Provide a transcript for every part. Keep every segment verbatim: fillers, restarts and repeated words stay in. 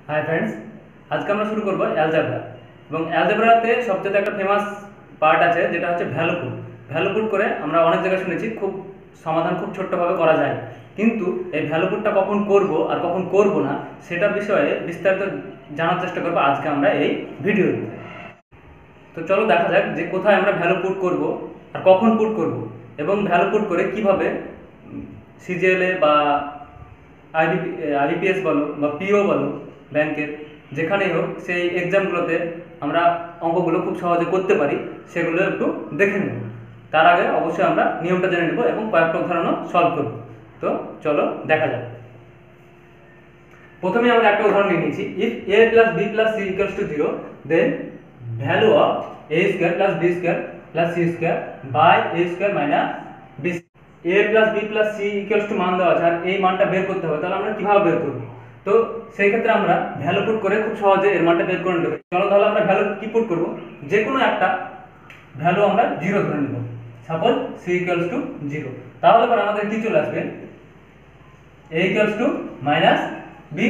Hi friends, आज के আমরা শুরু করব অ্যালজেব্রা এবং অ্যালজেব্রাতে সবচেয়ে একটা ফেমাস পার্ট আছে যেটা হচ্ছে ভ্যালু পুট। ভ্যালু পুট করে আমরা অনেক জায়গায় শুনেছি খুব সমাধান খুব ছোট্টভাবে করা যায়, কিন্তু এই ভ্যালু পুটটা কখন করব আর কখন করব না সেটার বিষয়ে বিস্তারিত জানার চেষ্টা করব আজকে আমরা এই ভিডিওতে। তো চলো দেখা যাক যে কোথায় আমরা ভ্যালু পুট করব আর কখন পুট করব এবং ভ্যালু পুট করে কিভাবে সিজিএলএ বা আইবি আইবিপিএস বলো বা পিও বলো ব্যাংকের যেখানেই হোক সেই এক্সামগুলোতে আমরা অঙ্কগুলো খুব সহজে করতে পারি সেগুলো একটু দেখে নেব। তার আগে অবশ্যই আমরা নিয়মটা জেনে নেব এবং কয়েকটা উদাহরণও সলভ করব। তো চলো দেখা যাক। প্রথমে আমরা একটা উদাহরণ নিয়ে নিয়েছি, if A plus B plus C equals to zero then value of A square plus B square plus C square by A square minus B. A plus B plus C equals to মান দেওয়া আছে আর এই মানটা বের করতে হবে, তাহলে আমরা কিভাবে বের করব? তো সেই ক্ষেত্রে আমরা ভ্যালু পুট করে খুব সহজে এর মানটা বের করে নেব। চলো তাহলে আমরা ভ্যালু কি পুট করব, যে কোনো একটা ভ্যালু আমরা জিরো ধরে নেব, suppose C equals to zero. তাহলে পর আমাদের কি চলে আসবে, A equals to minus B.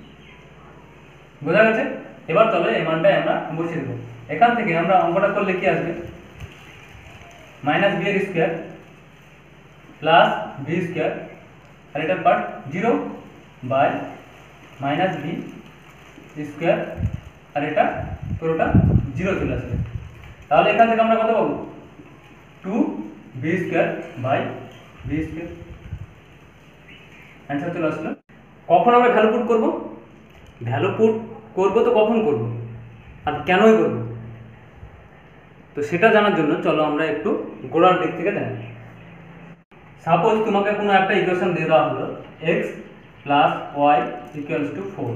বোঝা গেছে? এবার চলো এই মানটাই আমরা বসিয়ে দেবো। এখান থেকে আমরা অঙ্কটা করলে কি আসবে, মাইনাস বি এর স্কোয়ার প্লাস বি স্কোয়ার আর এটার part zero by minus B square আর এটা পুরোটা জিরো চলে আসবে। তাহলে এখান থেকে আমরা কত পাবো, two B square by B square. Answer চলে আসলো। কখন আমরা ভ্যালু পুট করব? ভ্যালু পুট করব তো কখন করব আর কেনই করব, তো সেটা জানার জন্য চলো আমরা একটু গোড়ার দিক থেকে জানি। সাপোজ তোমাকে কোনো একটা ইকুয়েশন দিয়ে দেওয়া হলো X plus Y equals to four.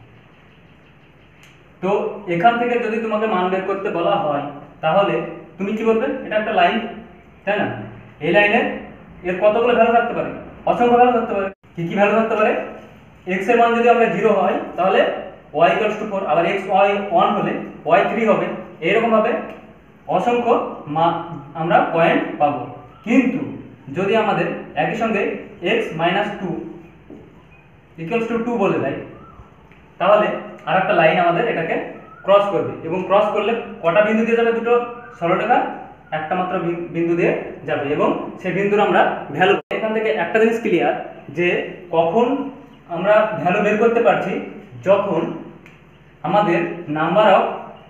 তো এখান থেকে যদি তোমাকে মান বের করতে বলা হয় তাহলে তুমি কি বলবে, এটা একটা লাইন, তাই না? এই লাইনের এর কতগুলো ভ্যালু থাকতে পারে, অসংখ্য ভ্যালু থাকতে পারে। কি কি ভ্যালু থাকতে পারে, এক্স এর মান যদি আমরা জিরো হয় তাহলে ওয়াই ইকুয়ালস টু ফোর, আবার এক্স ওয়াই ওয়ান হলে ওয়াই থ্রি হবে। এইরকম ভাবে অসংখ্য মান আমরা পয়েন্ট পাবো। কিন্তু যদি আমাদের একই সঙ্গে x minus two equals to two বলে দেয় তাহলে আর একটা লাইন আমাদের এটাকে ক্রস করবে এবং ক্রস করলে কটা বিন্দু দিয়ে যাবে, দুটো সরলরেখা একটা মাত্র বিন্দু দিয়ে যাবে এবং সেই বিন্দুর আমরা ভ্যালু। এখান থেকে একটা জিনিস ক্লিয়ার যে কখন আমরা ভ্যালু বের করতে পারছি, যখন আমাদের number of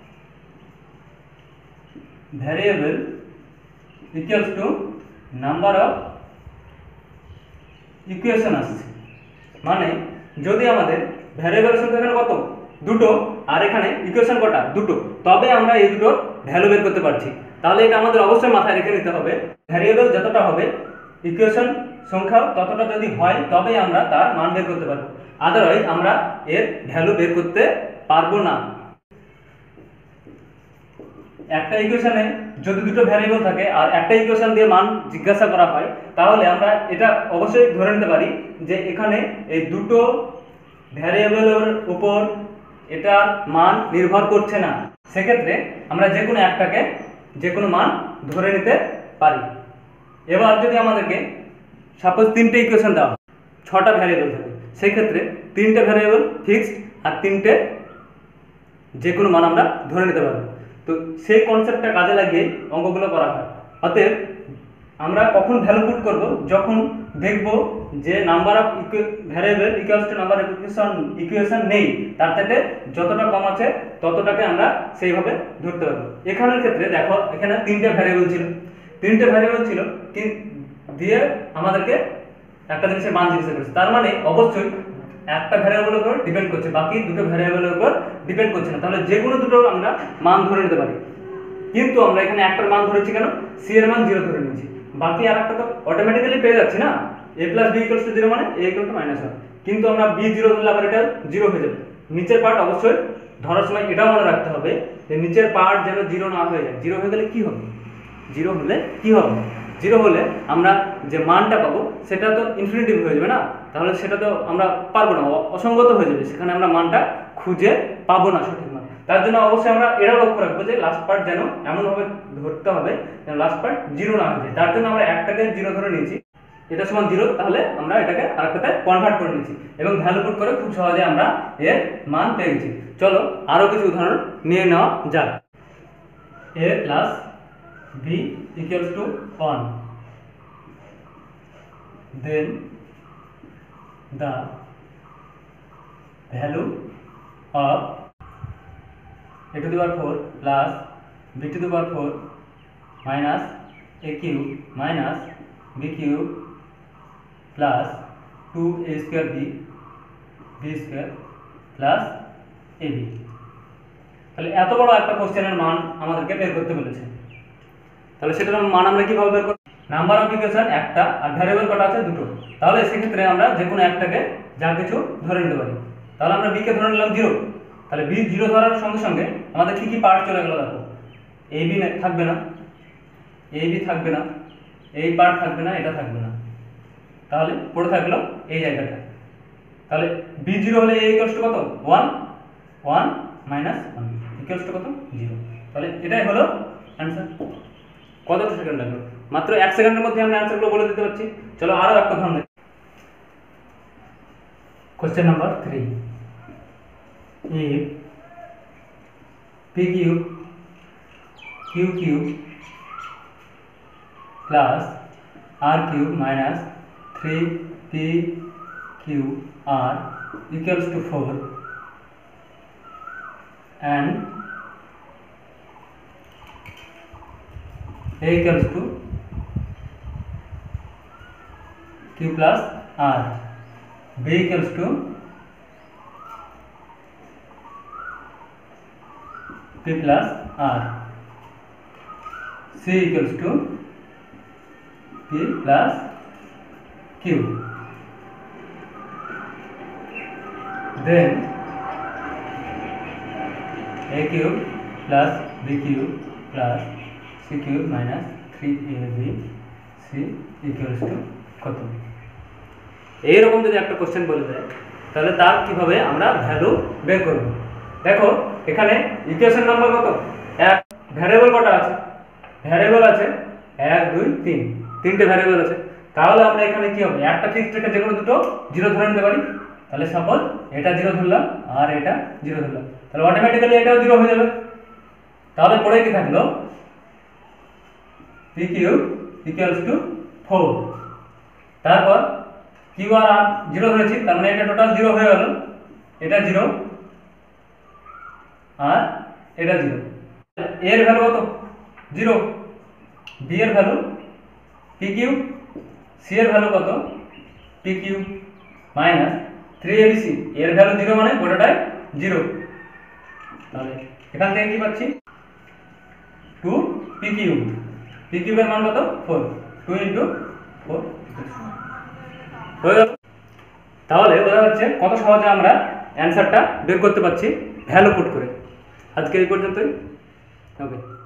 variable equals to number of equation আসছে। মানে যদি আমাদের ভ্যারিয়েবলের সংখ্যা এখানে কত, দুটো, আর এখানে ইকুয়েশন কটা, দুটো, তবে আমরা এই দুটোর ভ্যালু বের করতে পারছি। তাহলে এটা আমাদের অবশ্যই মাথায় রেখে নিতে হবে, ভ্যারিয়েবল যতটা হবে ইকুয়েশন সংখ্যা ততটা যদি হয় তবেই আমরা তার মান বের করতে পারবো, আদারওয়াইজ আমরা এর ভ্যালু বের করতে পারবো না। একটা ইকুয়েশনে যদি দুটো ভ্যারিয়েবল থাকে আর একটা ইকুয়েশন দিয়ে মান জিজ্ঞাসা করা হয় তাহলে আমরা এটা অবশ্যই ধরে নিতে পারি যে এখানে এই দুটো ভ্যারিয়েবলের উপর এটার মান নির্ভর করছে না। সেক্ষেত্রে আমরা যে কোনো একটাকে যে কোনো মান ধরে নিতে পারি। এবার যদি আমাদেরকে সাপোজ তিনটে ইকুয়েশন দেওয়া হয়, ছটা ভ্যারিয়েবল থাকে, সেই ক্ষেত্রে তিনটে ভ্যারিয়েবল ফিক্সড আর তিনটে যে কোনো মান আমরা ধরে নিতে পারবো। তো সেই কনসেপ্টটা কাজে লাগিয়ে অঙ্কগুলো করা হয়। অতএব আমরা কখন ভ্যালু পুট করব, যখন দেখব যে number of variable equals to number of equation equation নেই, তার থেকে যতটা কম আছে ততটাকে আমরা সেইভাবে ধরতে পারবো। এখানের ক্ষেত্রে দেখো এখানে তিনটে ভ্যারিয়েবল ছিল, তিনটে ভ্যারিয়েবল ছিল দিয়ে আমাদেরকে একটা জিনিসের মান জিজ্ঞাসা করেছে, তার মানে অবশ্যই একটা ভ্যারিয়েবলের উপর ডিপেন্ড করছে, বাকি দুটো ভ্যারিয়েবলের উপর ডিপেন্ড করছে না। তাহলে যে কোনো দুটো আমরা মান ধরে নিতে পারি, কিন্তু আমরা এখানে একটার মান ধরেছি কেন, সি এর মান জিরো ধরে নিয়েছি, বাকি আর একটা তো অটোমেটিক্যালি পেয়ে যাচ্ছি না, a plus b equals to zero মানে a equal to minus one. কিন্তু আমরা বি জিরো ধরলে আবার এটা জিরো হয়ে যাবে। নিচের পার্ট অবশ্যই ধরার সময় এটাও মনে রাখতে হবে যে নিচের পার্ট যেন জিরো না হয়ে যায়। জিরো হয়ে গেলে কি হবে, জিরো হলে কি হবে, জিরো হলে আমরা যে মানটা পাবো সেটা তো ইনফিনিটিভ হয়ে যাবে না, তাহলে সেটা তো আমরা পারবো না, অসঙ্গত হয়ে যাবে, সেখানে আমরা মানটা খুঁজে পাবো না সঠিক মান। তার জন্য অবশ্যই আমরা এটাও লক্ষ্য রাখবো যে লাস্ট পার্ট যেন এমনভাবে ধরতে হবে যেন লাস্ট পার্ট জিরো না হয়ে যায়। তার জন্য আমরা একটাকে জিরো ধরে নিয়েছি এটা সমান জিরো, তাহলে আমরা এটাকে আরেকটাতে কনভার্ট করে নিচ্ছি এবং ভ্যালু পুট করে খুব সহজে আমরা এর মান পেয়ে গেছি। চলো আরও কিছু উদাহরণ নিয়ে নেওয়া যাক। a plus b equals to one, then the value of a to the power four plus b to the power four minus a cube minus b cube plus two a square b b square plus ab। তাহলে এত বড় একটা কোশ্চেনের মান আমাদেরকে বের করতে বলেছে, তাহলে সেটার মান আমরা কিভাবে বের করব? নাম্বার অফ ইকুয়েশন একটা আর ভ্যারিয়েবল কটা আছে দুটো, তাহলে সেক্ষেত্রে আমরা যে কোনো একটাকে যা কিছু ধরে নিতে পারি। তাহলে আমরা বি কে ধরে নিলাম জিরো, তাহলে বি জিরো ধরার সঙ্গে সঙ্গে আমাদের কি কি পার্ট চলে গেল দেখো, এ বি থাকবে না, এ বি থাকবে না, এই পার্ট থাকবে না, এটা থাকবে না, তাহলে পড়ে থাকলো এই জায়গাটা। তাহলে বি জিরো হলে এ ইকুয়ালস টু কত? One, one minus one equals to কত? জিরো। তাহলে এটাই হলো অ্যান্সার। কতটা সেকেন্ড লাগলো? মাত্র এক সেকেন্ডের মধ্যে আমরা অ্যান্সারগুলো বলে দিতে পারছি। চলো আরও একটা উদাহরণ দেখি। Question number three, if p cube q cube plus r cube minus three p q r equals to four and a equals to q plus r, b equals to p plus r, c equals to p plus q, then a cube plus b cube plus c cube minus three a b c equals to কত? এইরকম যদি একটা question বলে দেয় তাহলে তার কিভাবে আমরা ভ্যালু বের করব? দেখো এখানে ইকুয়েশন নাম্বার কত? এক। ভ্যারিয়েবল কটা আছে? ভ্যারিয়েবল আছে এক দুই তিন, তিনটে ভ্যারিয়েবল আছে। তাহলে আমরা এখানে কি হবে, একটা ফিক্সড রেখে যে কোনো দুটো জিরো ধরে নিতে পারি। তাহলে সাপোজ এটা জিরো ধরলাম আর এটা জিরো ধরলাম, তাহলে অটোমেটিক্যালি এটাও জিরো হয়ে যাবে। তাহলে পরে কি থাকলো, p q equals to four, তারপর কিউ আর আর জিরো ধরেছি, তার মানে এটা টোটাল জিরো হয়ে গেল, এটা জিরো আর এটা জিরো। এর ভ্যালু কত? জিরো। বি এর ভ্যালু পি কিউ, সি এর ভ্যালু কত? P Q minus three A B C, এর ভ্যালু জিরো মানে গোটাটাই জিরো। তাহলে এখান থেকে কি পাচ্ছি, টু পি কিউ, পি কিউবের মান কত? ফোর, টু ইন্টু ফোর হয়ে গেল। তাহলে বোঝা যাচ্ছে কত সহজে আমরা অ্যান্সারটা বের করতে পারছি ভ্যালু পুট করে। আজকে এই পর্যন্তই, ওকে।